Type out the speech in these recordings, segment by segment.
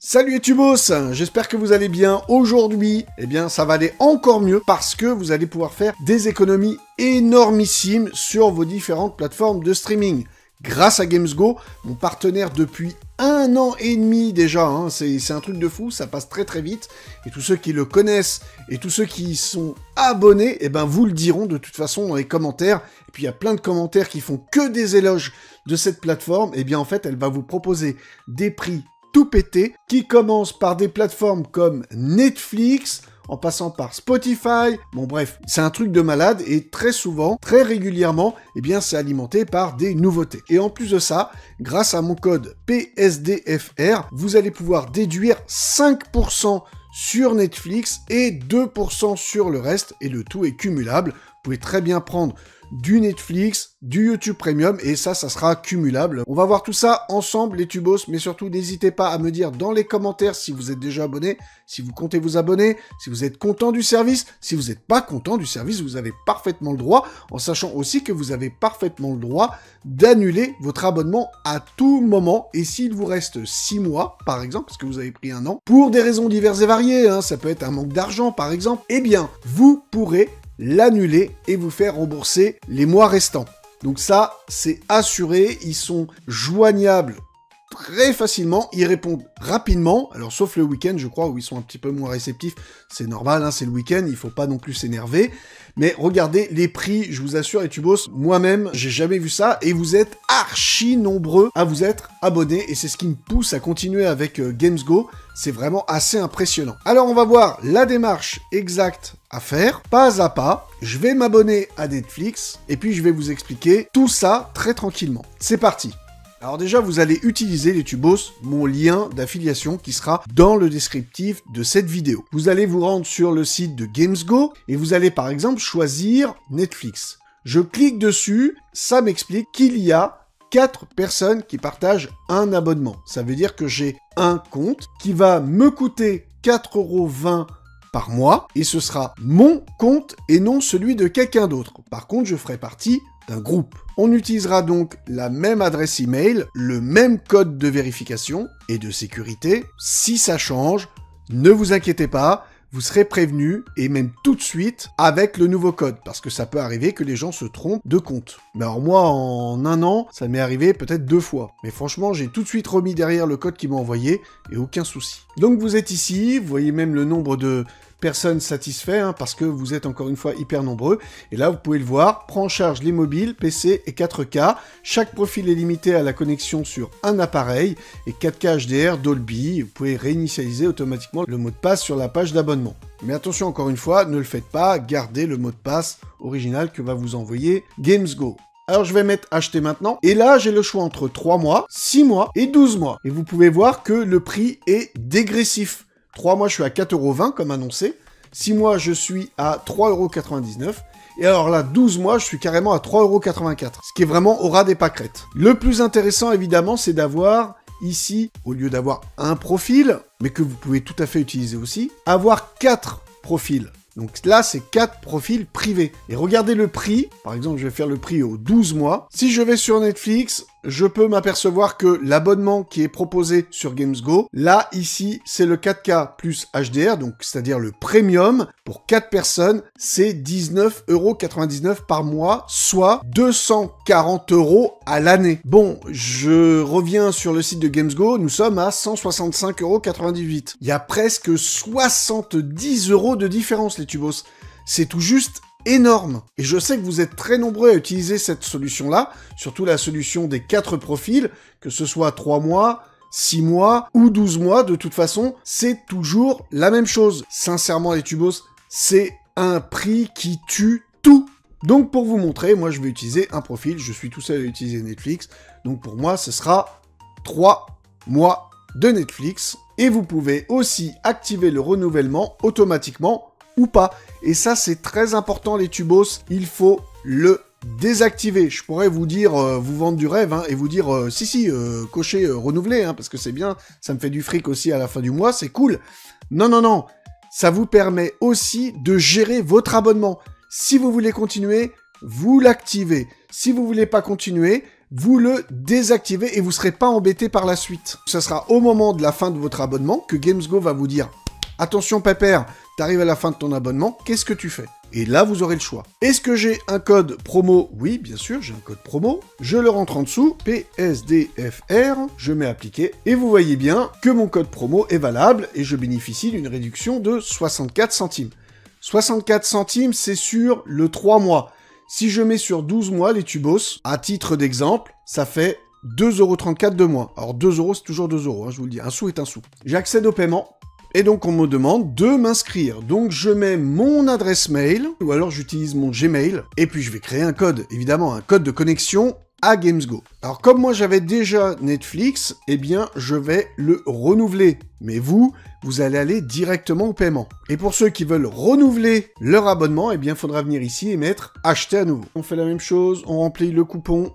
Salut les tubos, j'espère que vous allez bien. Aujourd'hui, eh bien, ça va aller encore mieux parce que vous allez pouvoir faire des économies énormissimes sur vos différentes plateformes de streaming. Grâce à GamesGo, mon partenaire depuis 1 an et demi déjà, hein, c'est un truc de fou, ça passe très très vite. Et tous ceux qui le connaissent et tous ceux qui y sont abonnés, eh ben, vous le diront de toute façon dans les commentaires. Et puis il y a plein de commentaires qui font que des éloges de cette plateforme. Eh bien en fait, elle va vous proposer des prix tout pété, qui commence par des plateformes comme Netflix, en passant par Spotify, bon bref, c'est un truc de malade, et très souvent, très régulièrement, eh bien c'est alimenté par des nouveautés. Et en plus de ça, grâce à mon code PSDFR, vous allez pouvoir déduire 5% sur Netflix et 2% sur le reste, et le tout est cumulable. Vous pouvez très bien prendre du Netflix, du YouTube Premium, et ça sera cumulable. On va voir tout ça ensemble, les tubos, mais surtout, n'hésitez pas à me dire dans les commentaires si vous êtes déjà abonné, si vous comptez vous abonner, si vous êtes content du service. Si vous n'êtes pas content du service, vous avez parfaitement le droit, en sachant aussi que vous avez parfaitement le droit d'annuler votre abonnement à tout moment, et s'il vous reste 6 mois, par exemple, parce que vous avez pris 1 an, pour des raisons diverses et variées, hein, ça peut être un manque d'argent, par exemple, eh bien, vous pourrez l'annuler et vous faire rembourser les mois restants. Donc ça, c'est assuré, ils sont joignables très facilement, ils répondent rapidement, alors sauf le week-end, je crois, où ils sont un petit peu moins réceptifs, c'est normal, hein, c'est le week-end, il faut pas non plus s'énerver, mais regardez les prix, je vous assure, les tubos, moi-même, j'ai jamais vu ça, et vous êtes archi nombreux à vous être abonnés, et c'est ce qui me pousse à continuer avec GamesGo, c'est vraiment assez impressionnant. Alors on va voir la démarche exacte à faire, pas à pas, je vais m'abonner à Netflix, et puis je vais vous expliquer tout ça très tranquillement. C'est parti. Alors déjà, vous allez utiliser, les tubos, mon lien d'affiliation qui sera dans le descriptif de cette vidéo. Vous allez vous rendre sur le site de GamesGo et vous allez par exemple choisir Netflix. Je clique dessus, ça m'explique qu'il y a 4 personnes qui partagent un abonnement. Ça veut dire que j'ai un compte qui va me coûter 4,20 € par mois et ce sera mon compte et non celui de quelqu'un d'autre. Par contre, je ferai partie d'un groupe. On utilisera donc la même adresse email, le même code de vérification et de sécurité. Si ça change, ne vous inquiétez pas, vous serez prévenu et même tout de suite avec le nouveau code parce que ça peut arriver que les gens se trompent de compte. Mais alors moi, en 1 an, ça m'est arrivé peut-être 2 fois. Mais franchement, j'ai tout de suite remis derrière le code qu'ils m'ont envoyé et aucun souci. Donc vous êtes ici, vous voyez même le nombre de personnes satisfaites, hein, parce que vous êtes encore une fois hyper nombreux. Et là, vous pouvez le voir, prend en charge les mobiles, PC et 4K. Chaque profil est limité à la connexion sur un appareil et 4K HDR, Dolby. Vous pouvez réinitialiser automatiquement le mot de passe sur la page d'abonnement. Mais attention, encore une fois, ne le faites pas, gardez le mot de passe original que va vous envoyer GamesGo. Alors je vais mettre acheter maintenant, et là j'ai le choix entre 3 mois, 6 mois et 12 mois. Et vous pouvez voir que le prix est dégressif. 3 mois je suis à 4,20 € comme annoncé, 6 mois je suis à 3,99 €, et alors là 12 mois je suis carrément à 3,84 €, ce qui est vraiment au ras des pâquerettes. Le plus intéressant évidemment c'est d'avoir ici, au lieu d'avoir un profil, mais que vous pouvez tout à fait utiliser aussi, avoir 4 profils. Donc là, c'est 4 profils privés. Et regardez le prix. Par exemple, je vais faire le prix aux 12 mois. Si je vais sur Netflix, je peux m'apercevoir que l'abonnement qui est proposé sur GamesGo, là, ici, c'est le 4K plus HDR, donc c'est-à-dire le premium. Pour 4 personnes, c'est 19,99 € par mois, soit 240 € à l'année. Bon, je reviens sur le site de GamesGo, nous sommes à 165,98 €. Il y a presque 70 € de différence, les tubos. C'est tout juste énorme. Et je sais que vous êtes très nombreux à utiliser cette solution-là, surtout la solution des 4 profils, que ce soit 3 mois, 6 mois ou 12 mois, de toute façon, c'est toujours la même chose. Sincèrement, les tubos, c'est un prix qui tue tout. Donc pour vous montrer, moi je vais utiliser un profil, je suis tout seul à utiliser Netflix, donc pour moi ce sera 3 mois de Netflix, et vous pouvez aussi activer le renouvellement automatiquement ou pas. Et ça, c'est très important, les tubos. Il faut le désactiver. Je pourrais vous dire, vous vendre du rêve, hein, et vous dire, cochez, renouveler, hein, parce que c'est bien, ça me fait du fric aussi à la fin du mois, c'est cool. Non, non, non. Ça vous permet aussi de gérer votre abonnement. Si vous voulez continuer, vous l'activez. Si vous voulez pas continuer, vous le désactivez et vous ne serez pas embêté par la suite. Ce sera au moment de la fin de votre abonnement que GamesGo va vous dire « Attention pépère, t'arrives à la fin de ton abonnement, qu'est-ce que tu fais ?» Et là, vous aurez le choix. Est-ce que j'ai un code promo? Oui, bien sûr, j'ai un code promo. Je le rentre en dessous, PSDFR, je mets appliquer, et vous voyez bien que mon code promo est valable et je bénéficie d'une réduction de 64 centimes. 64 centimes, c'est sur le 3 mois. Si je mets sur 12 mois, les tubos, à titre d'exemple, ça fait 2,34 € de moins. Alors 2 €, c'est toujours 2 €, hein, je vous le dis, un sou est un sou. J'accède au paiement. Et donc, on me demande de m'inscrire. Donc, je mets mon adresse mail, ou alors j'utilise mon Gmail, et puis je vais créer un code, évidemment, un code de connexion à GamesGo. Alors, comme moi, j'avais déjà Netflix, eh bien, je vais le renouveler. Mais vous allez aller directement au paiement. Et pour ceux qui veulent renouveler leur abonnement, eh bien, il faudra venir ici et mettre « Acheter à nouveau ». On fait la même chose, on remplit le coupon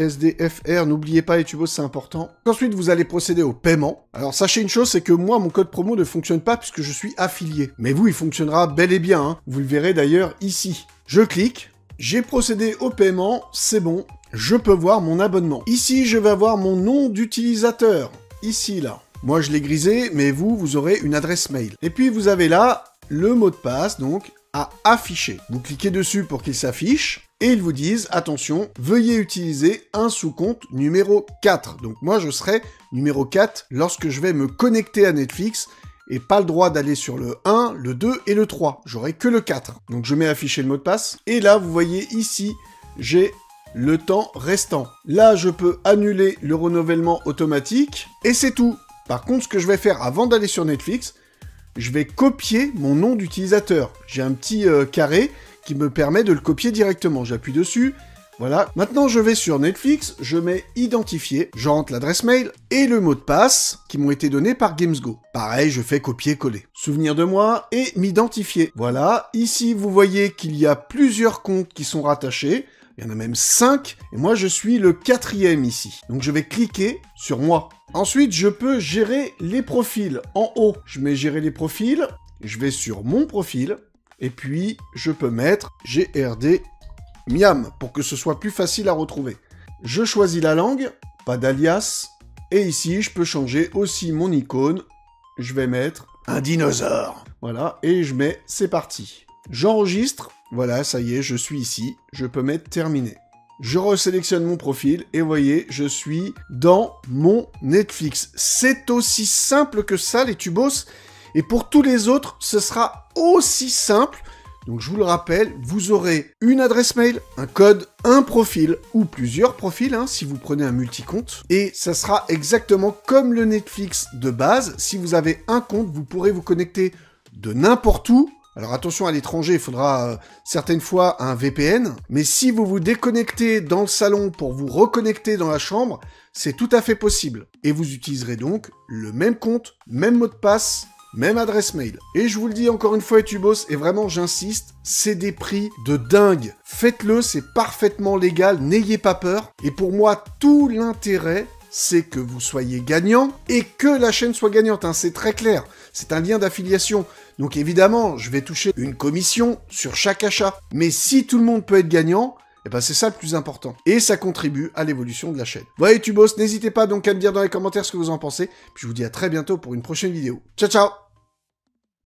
PSDFR, n'oubliez pas les tubos, c'est important. Ensuite, vous allez procéder au paiement. Alors, sachez une chose, c'est que moi, mon code promo ne fonctionne pas puisque je suis affilié. Mais vous, il fonctionnera bel et bien, hein. Vous le verrez d'ailleurs ici. Je clique, j'ai procédé au paiement, c'est bon, je peux voir mon abonnement. Ici, je vais avoir mon nom d'utilisateur. Ici, là. Moi, je l'ai grisé, mais vous aurez une adresse mail. Et puis, vous avez là le mot de passe, donc, à afficher. Vous cliquez dessus pour qu'il s'affiche. Et ils vous disent, attention, veuillez utiliser un sous-compte numéro 4. Donc moi, je serai numéro 4 lorsque je vais me connecter à Netflix et pas le droit d'aller sur le 1, le 2 et le 3. J'aurai que le 4. Donc je mets afficher le mot de passe. Et là, vous voyez ici, j'ai le temps restant. Là, je peux annuler le renouvellement automatique et c'est tout. Par contre, ce que je vais faire avant d'aller sur Netflix, je vais copier mon nom d'utilisateur. J'ai un petit carré qui me permet de le copier directement. J'appuie dessus, voilà. Maintenant, je vais sur Netflix, je mets identifier, je rentre l'adresse mail et le mot de passe qui m'ont été donnés par GamesGo. Pareil, je fais copier-coller. Souvenir de moi et m'identifier. Voilà, ici, vous voyez qu'il y a plusieurs comptes qui sont rattachés. Il y en a même 5, et moi, je suis le 4e ici. Donc, je vais cliquer sur moi. Ensuite, je peux gérer les profils. En haut, je mets gérer les profils, je vais sur mon profil, et puis, je peux mettre GRD Miam pour que ce soit plus facile à retrouver. Je choisis la langue, pas d'alias. Et ici, je peux changer aussi mon icône. Je vais mettre un dinosaure. Voilà, et je mets c'est parti. J'enregistre. Voilà, ça y est, je suis ici. Je peux mettre terminé. Je resélectionne mon profil et vous voyez, je suis dans mon Netflix. C'est aussi simple que ça, les tubos. Et pour tous les autres, ce sera aussi simple. Donc je vous le rappelle, vous aurez une adresse mail, un code, un profil ou plusieurs profils hein, si vous prenez un multi-compte. Et ça sera exactement comme le Netflix de base. Si vous avez un compte, vous pourrez vous connecter de n'importe où. Alors attention, à l'étranger, il faudra certaines fois un VPN. Mais si vous vous déconnectez dans le salon pour vous reconnecter dans la chambre, c'est tout à fait possible. Et vous utiliserez donc le même compte, même mot de passe, même adresse mail. Et je vous le dis encore une fois, Tubos, et vraiment j'insiste, c'est des prix de dingue. Faites-le, c'est parfaitement légal, n'ayez pas peur. Et pour moi, tout l'intérêt, c'est que vous soyez gagnant et que la chaîne soit gagnante, hein, c'est très clair. C'est un lien d'affiliation. Donc évidemment, je vais toucher une commission sur chaque achat. Mais si tout le monde peut être gagnant, eh ben c'est ça le plus important. Et ça contribue à l'évolution de la chaîne. Bon, allez, Tubos, n'hésitez pas donc à me dire dans les commentaires ce que vous en pensez. Puis je vous dis à très bientôt pour une prochaine vidéo. Ciao, ciao!